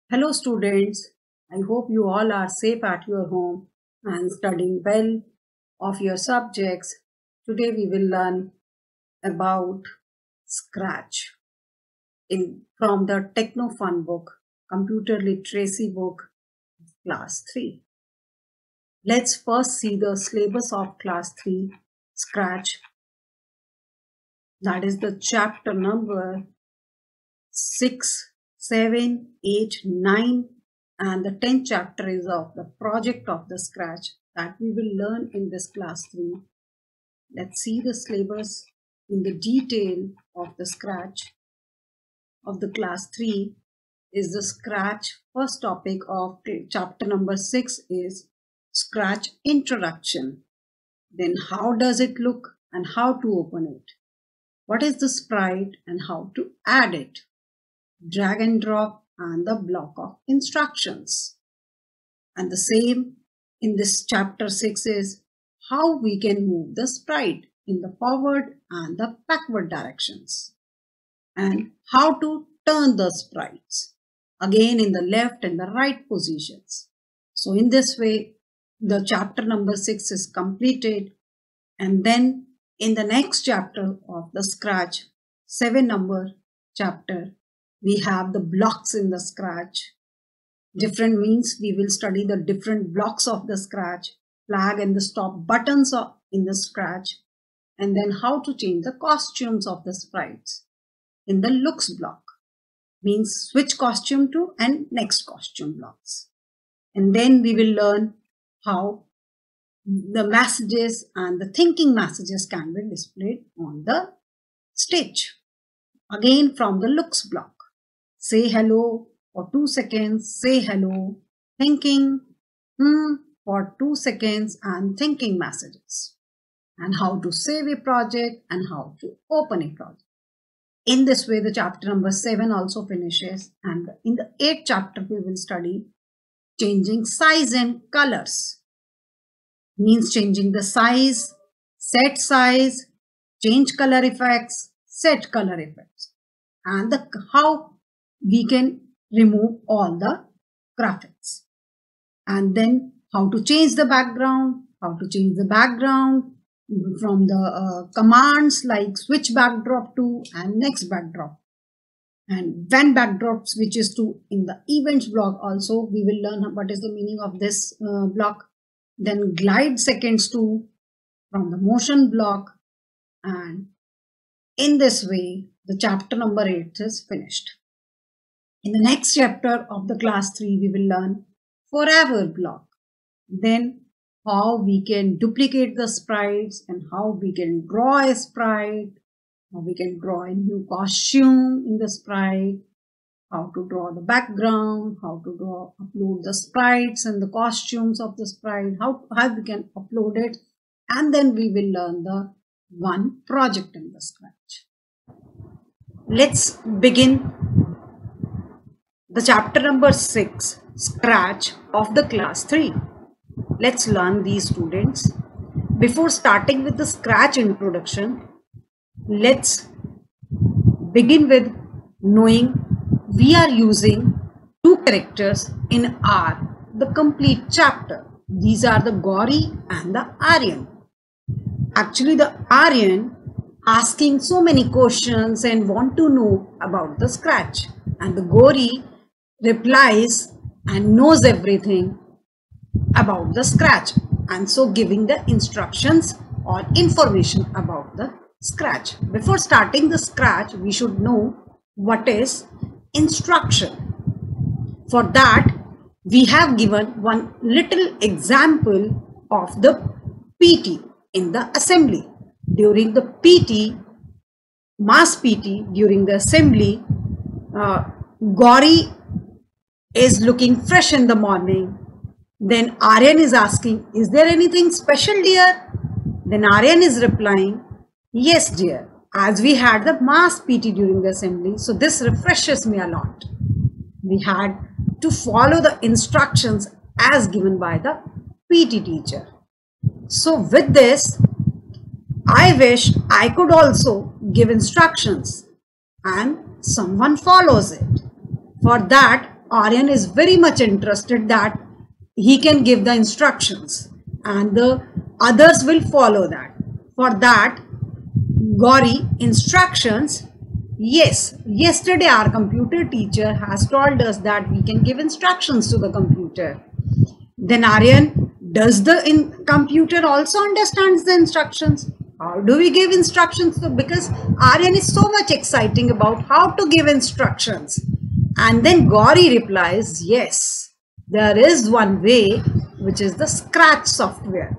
Hello students, I hope you all are safe at your home and studying well of your subjects. Today we will learn about Scratch from the Techno Fun book, Computer Literacy book, Class 3. Let's first see the syllabus of Class 3, Scratch. That is the chapter number 6, 7, 8, 9 and the 10th chapter is of the project of the Scratch that we will learn in this class 3. Let's see the syllabus in the detail of the Scratch of the class 3 is the Scratch. First topic of chapter number 6 is Scratch introduction. Then how does it look and how to open it? What is the sprite and how to add it? Drag and drop and the block of instructions. And the same in this chapter 6 is how we can move the sprite in the forward and the backward directions. And how to turn the sprites again in the left and the right positions. So in this way, the chapter number 6 is completed. And then in the next chapter of the Scratch, 7 number chapter, we have the blocks in the Scratch. Different means we will study the different blocks of the Scratch, flag and the stop buttons in the Scratch, and then how to change the costumes of the sprites. In the looks block, means switch costume to and next costume blocks. And then we will learn how the messages and the thinking messages can be displayed on the stage. Again from the looks block. Say hello for 2 seconds, say hello, thinking for 2 seconds and thinking messages. And how to save a project and how to open a project. In this way, the chapter number 7 also finishes. And in the 8th chapter, we will study changing size and colors. Means changing the size, set size, change color effects, set color effects. And how we can remove all the graphics. And then how to change the background, from the commands like switch backdrop to and next backdrop. And when backdrop switches to in the events block also, we will learn what is the meaning of this block. Then glide seconds to from the motion block. And in this way, the chapter number 8 is finished. In the next chapter of the class 3, we will learn forever block. Then how we can duplicate the sprites and how we can draw a sprite, how we can draw a new costume in the sprite, how to draw the background, how to upload the sprites and the costumes of the sprite, how we can upload it, and then we will learn the one project in the Scratch. Let's begin the chapter number 6, Scratch of the class 3. Let's learn these students. Before starting with the Scratch introduction, let's begin with knowing we are using 2 characters in the complete chapter. These are the Gauri and the Aryan. Actually, the Aryan asking so many questions and want to know about the Scratch. And the Gauri replies and knows everything about the Scratch. And so giving the instructions or information about the Scratch. Before starting the Scratch, we should know what is instruction. For that, we have given one little example of the PT in the assembly. During the PT, mass PT, during the assembly, Gauri is looking fresh in the morning. Then Aryan is asking, is there anything special, dear? Then Aryan is replying, yes, dear, as we had the mass PT during the assembly, so this refreshes me a lot. We had to follow the instructions as given by the PT teacher. So with this, I wish I could also give instructions and someone follows it. For that, Aryan is very much interested that he can give the instructions and the others will follow that. For that, Gauri, instructions. Yes, yesterday our computer teacher has told us that we can give instructions to the computer. Then Aryan, does the computer also understands the instructions? How do we give instructions? Because Aryan is so much exciting about how to give instructions. And then Gauri replies, yes, there is one way, which is the Scratch software.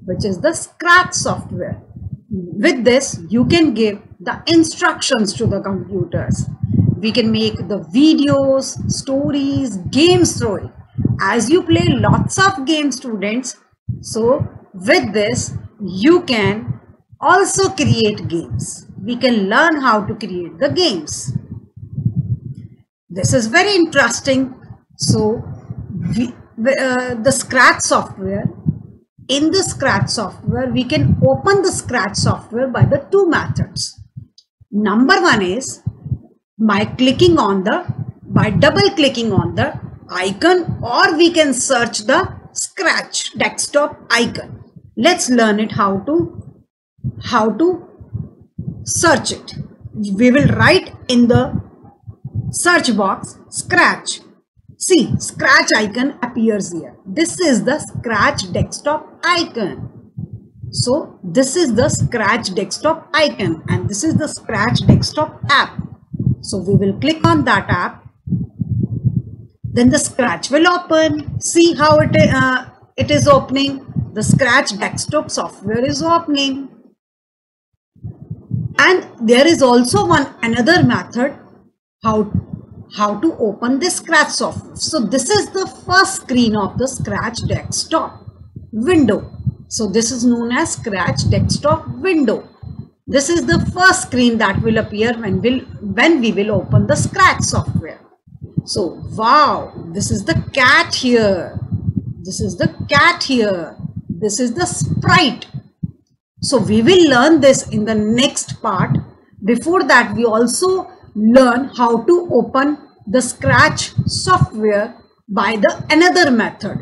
With this, you can give the instructions to the computers. We can make the videos, stories, games through it. As you play lots of games, students, so with this, you can also create games. We can learn how to create the games. This is very interesting. So, the Scratch software. In the Scratch software, we can open the Scratch software by the two methods. Number one is by double clicking on the icon, or we can search the Scratch desktop icon. Let's learn it how to search it. We will write in the search box Scratch. See, Scratch icon appears here. This is the Scratch desktop icon. So this is the Scratch desktop icon and this is the Scratch desktop app. So we will click on that app. Then the Scratch will open. See how it is opening. The Scratch desktop software is opening. And there is also another method how to open the Scratch software. So this is the first screen of the Scratch desktop window. So this is known as Scratch desktop window. This is the first screen that will appear when we will open the Scratch software. So wow, this is the cat here. This is the cat here. This is the sprite. So we will learn this in the next part. Before that, we also learn how to open the Scratch software by the another method.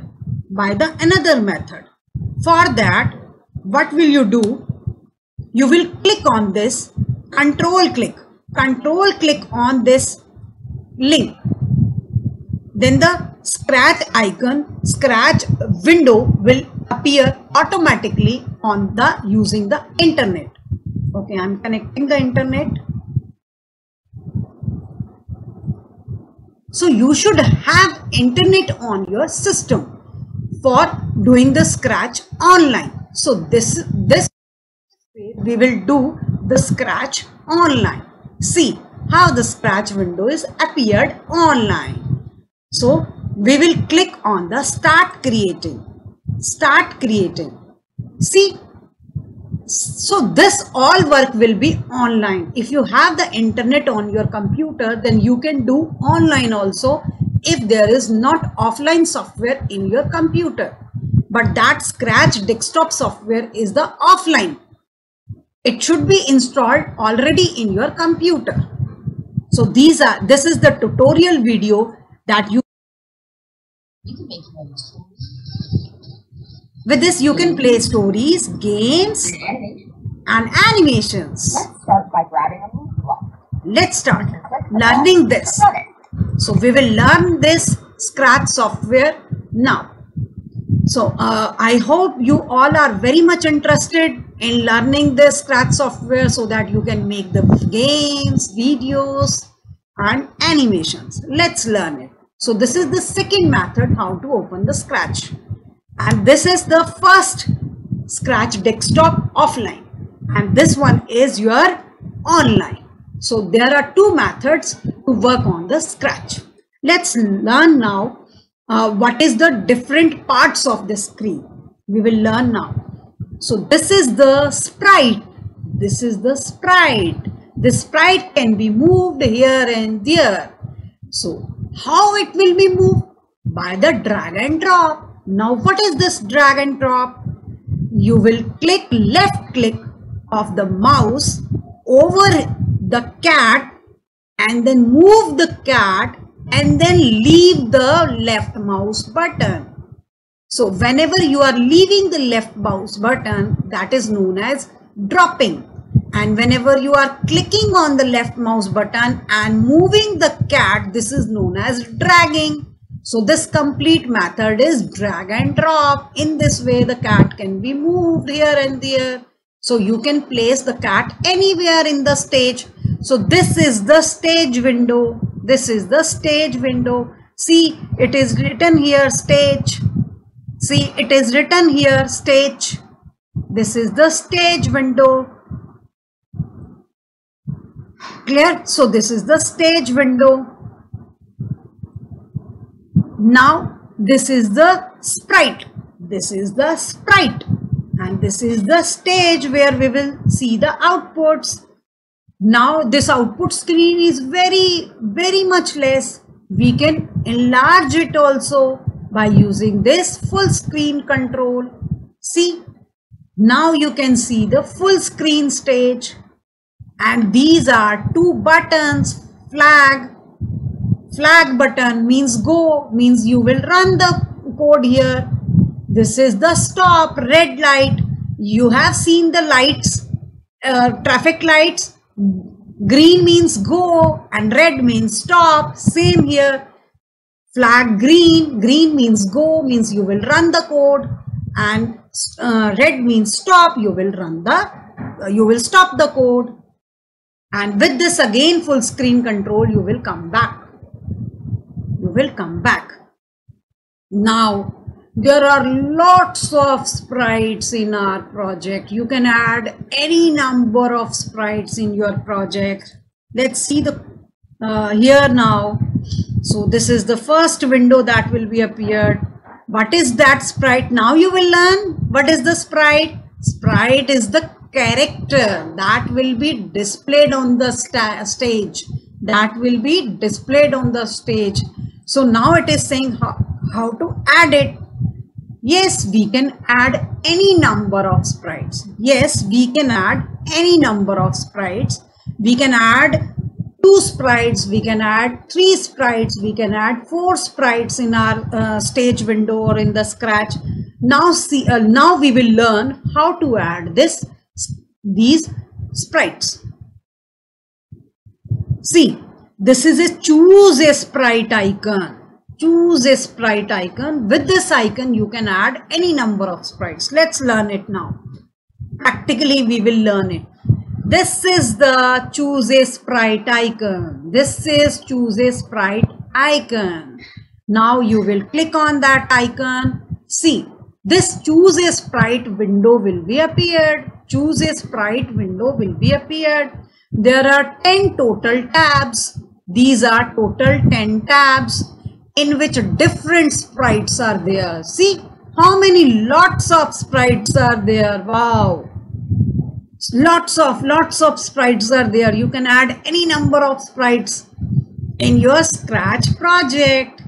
For that, what will you do? You will click on this, control click on this link. Then the Scratch icon, Scratch window will appear automatically using the internet. Okay, I'm connecting the internet. So you should have internet on your system for doing the Scratch online. So this we will do the Scratch online. See how the Scratch window is appeared online. So we will click on the start creating. See, so this all work will be online. If you have the internet on your computer, then you can do online also if there is not offline software in your computer. But that Scratch desktop software is the offline. It should be installed already in your computer. So this is the tutorial video that you can make. With this, you can play stories, games, and animations. Let's start by grabbing a move block. Let's start learning this. So we will learn this Scratch software now. So I hope you all are very much interested in learning this Scratch software so that you can make the games, videos, and animations. Let's learn it. So this is the second method how to open the Scratch. And this is the first Scratch desktop offline. And this one is your online. So there are two methods to work on the Scratch. Let's learn now what is the different parts of the screen. We will learn now. So this is the sprite. This is the sprite. The sprite can be moved here and there. So how it will be moved? By the drag and drop. Now what is this drag and drop? You will click left click of the mouse over the cat and then move the cat and then leave the left mouse button. So whenever you are leaving the left mouse button, that is known as dropping. And whenever you are clicking on the left mouse button and moving the cat, this is known as dragging. So this complete method is drag and drop. In this way, the cat can be moved here and there. So you can place the cat anywhere in the stage. So this is the stage window. This is the stage window. See, it is written here stage. See, it is written here stage. This is the stage window. Clear? So this is the stage window. Now this is the sprite. This is the sprite. And this is the stage where we will see the outputs. Now this output screen is very much less. We can enlarge it also by using this full screen control. See, now you can see the full screen stage. And these are two buttons. Flag button means go, means you will run the code here. This is the stop, red light. You have seen the lights, traffic lights. Green means go and red means stop. Same here. Flag green means go, means you will run the code, and red means stop, you will stop the code. And with this again full screen control, you will come back. Now there are lots of sprites in our project. You can add any number of sprites in your project. Let's see the here now. So this is the first window that will be appeared. What is that sprite? Now you will learn what is the sprite. Sprite is the character that will be displayed on the stage. So now it is saying how to add it. Yes, we can add any number of sprites. We can add 2 sprites, we can add 3 sprites, we can add 4 sprites in our stage window or in the Scratch. Now now we will learn how to add these sprites. See, this is a choose a sprite icon. With this icon you can add any number of sprites. Let's learn it now. Practically we will learn it. This is the choose a sprite icon. Now you will click on that icon. See, this choose a sprite window will be appeared. There are 10 total tabs. These are total 10 tabs in which different sprites are there. See how many lots of sprites are there. Wow. Lots of sprites are there. You can add any number of sprites in your Scratch project.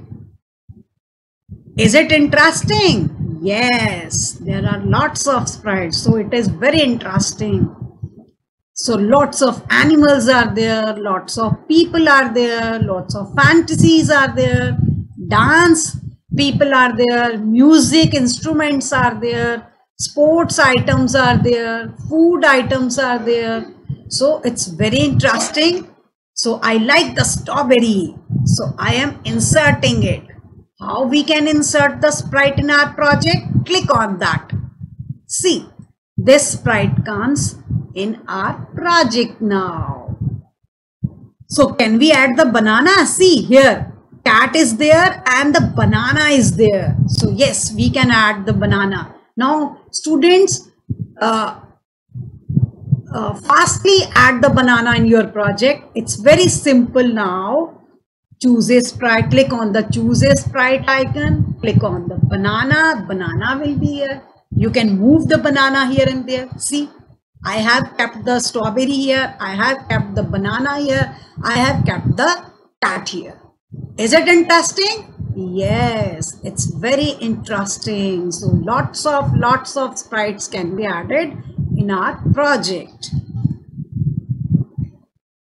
Is it interesting? Yes, there are lots of sprites, so it is very interesting. So lots of animals are there, lots of people are there, lots of fantasies are there, dance people are there, music instruments are there, sports items are there, food items are there. So it's very interesting. So I like the strawberry, so I am inserting it. How we can insert the sprite in our project? Click on that. See, this sprite comes in our project now. So can we add the banana? See here, cat is there and the banana is there. So yes, we can add the banana. Now students, fastly add the banana in your project. It's very simple now. Choose a sprite, click on the choose a sprite icon, click on the banana, banana will be here. You can move the banana here and there. See, I have kept the strawberry here, I have kept the banana here, I have kept the cat here. Is it interesting? Yes, it's very interesting. So lots of sprites can be added in our project.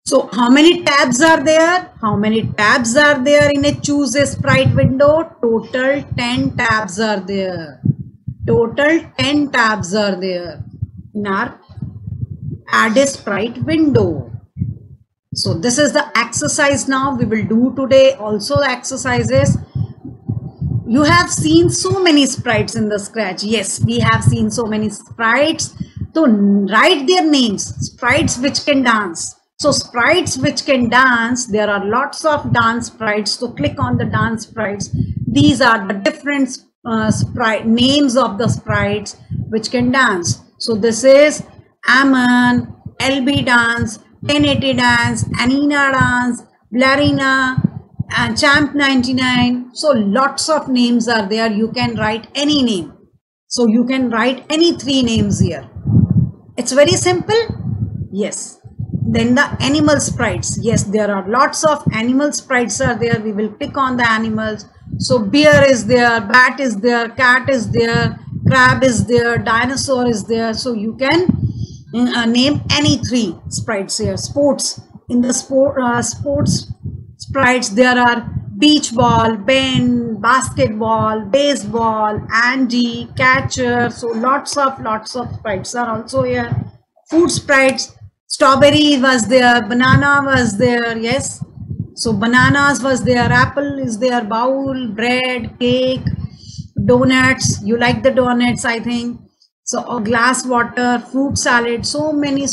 So how many tabs are there? How many tabs are there in a choose a sprite window? Total 10 tabs are there. Total 10 tabs are there in our add a sprite window. So this is the exercise now we will do today. Also the exercises. You have seen so many sprites in the Scratch. Yes, we have seen so many sprites. So write their names. Sprites which can dance. So sprites which can dance, there are lots of dance sprites. So click on the dance sprites. These are the different sprite names of the sprites which can dance. So this is Ammon, LB Dance, 1080 Dance, Anina Dance, Blarina, and Champ 99. So lots of names are there. You can write any name. So you can write any 3 names here. It's very simple. Yes. Then the animal sprites. Yes, there are lots of animal sprites are there. We will click on the animals. So bear is there, bat is there, cat is there, crab is there, dinosaur is there. So you can name any 3 sprites here. Sports. In the sports sprites, there are beach ball, Ben, basketball, baseball, Andy, catcher. So lots of sprites are also here. Food sprites. Strawberry was there, banana was there. Yes. So bananas was there, apple is there, bowl, bread, cake, donuts. You like the donuts, I think. So a glass water, fruit salad. So many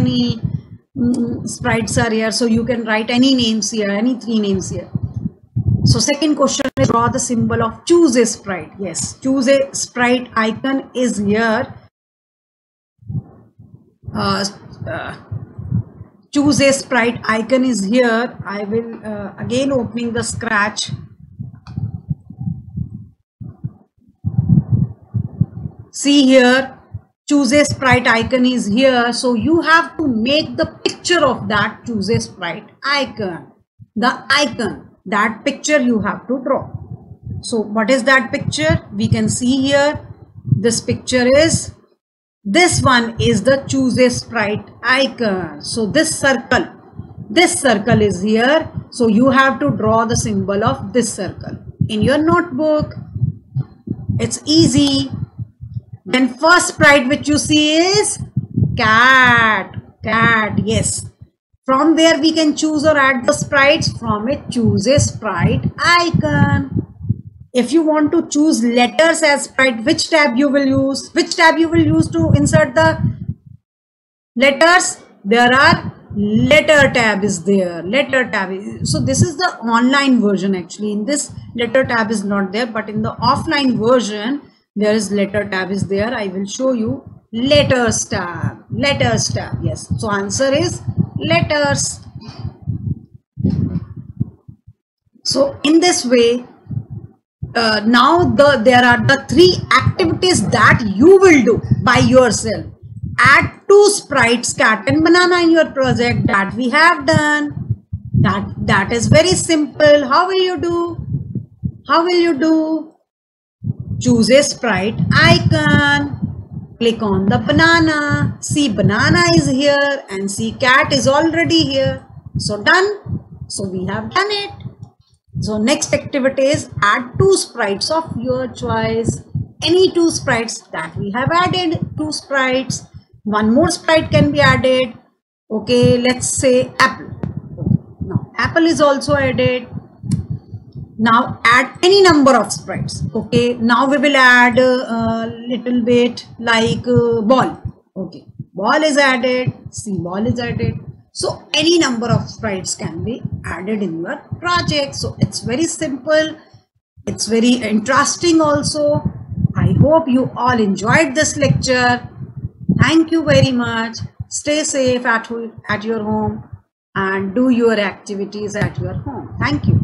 sprites are here. So you can write any names here, any 3 names here. So second question is draw the symbol of choose a sprite. Yes, choose a sprite icon is here. Choose a sprite icon is here. I will again opening the Scratch. See here, choose a sprite icon is here. So you have to make the picture of that choose a sprite icon. The icon, that picture you have to draw. So what is that picture? We can see here. This picture is, this one is the choose a sprite icon. So this circle is here. So you have to draw the symbol of this circle in your notebook. It's easy. Then first sprite which you see is cat. Yes. From there we can choose or add the sprites. From it choose a sprite icon. If you want to choose letters as sprite, which tab you will use? Which tab you will use to insert the letters? There are letter tab is there. Letter tab. So this is the online version actually. In this letter tab is not there, but in the offline version there is letter tab is there. I will show you letters tab. Letters tab. Yes. So answer is letters. So in this way, now there are the 3 activities that you will do by yourself. Add 2 sprites, cat and banana in your project that we have done. That is very simple. How will you do? Choose a sprite icon. Click on the banana. See, banana is here and see, cat is already here. So done. So we have done it. So next activity is add 2 sprites of your choice. Any 2 sprites that we have added. 2 sprites. One more sprite can be added. Okay, let's say apple. Now apple is also added. Now add any number of sprites. Okay, now we will add a little bit like ball. Okay, ball is added. See, ball is added. So any number of sprites can be added in your project. So it's very simple. It's very interesting also. I hope you all enjoyed this lecture. Thank you very much. Stay safe at your home and do your activities at your home. Thank you.